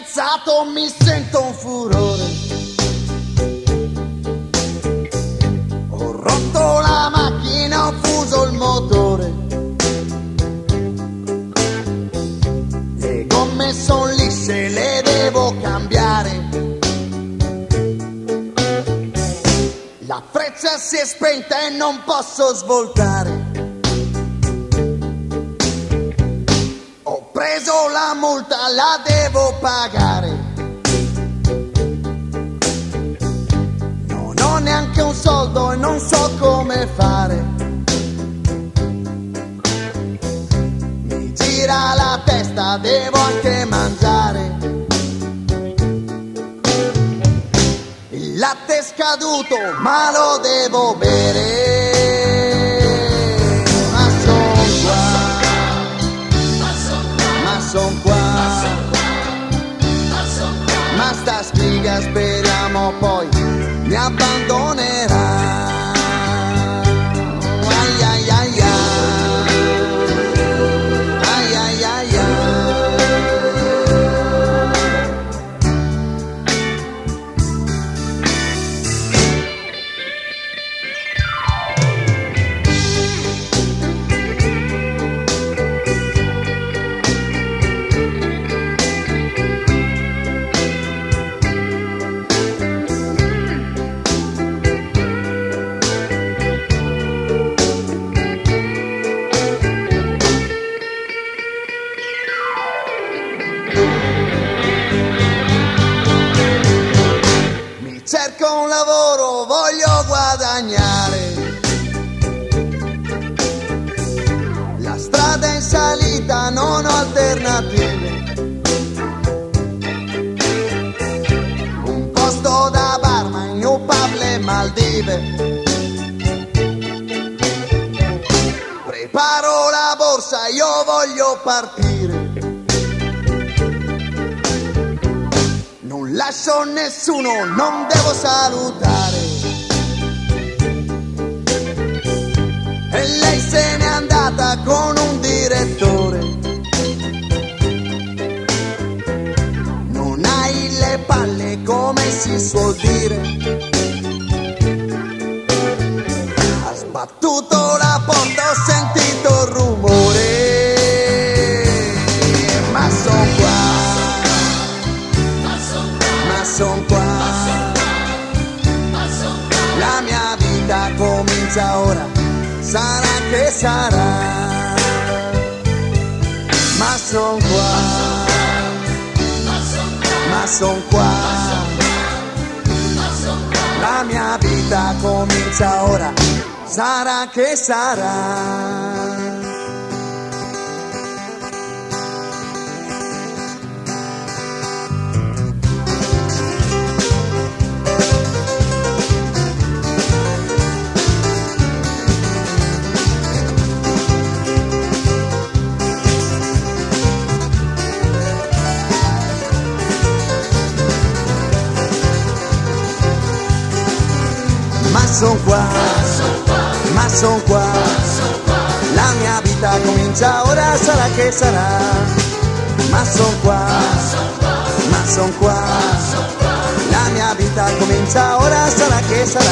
incazzato, mi sento un furore. Ho rotto la macchina, ho fuso il motore. Le gomme son lisce, le devo cambiare. La freccia si è spenta e non posso svoltare. Ho preso la multa, la devo pagare. Non ho neanche un soldo e non so come fare. Mi gira la testa, devo anche mangiare. Il latte è scaduto, ma lo devo bere. Ma son qua, ma sta sfiga speriamo poi mi abbandonerà. Ai ai ai ai, ai ai ai ai. Cerco un lavoro, voglio guadagnare. La strada è in salita, non ho alternative. Un posto da barman, New Pub, le Maldive. Preparo la borsa, io voglio partire. Non lascio nessuno, non devo salutare. E lei se n'è andata con un direttore. Non hai le palle, come si suol dire. Ha sbattuto la porta, ho sentito il rumore. Ma son qua, son qua, la mia vita comincia ora, sarà che sarà, ma son qua, ma son qua, la mia vita comincia ora, sarà che sarà. Ma son qua, ma son qua, la mia vita comincia ora, sarà che sarà. Ma son qua, ma son qua, la mia vita comincia ora, sarà che sarà.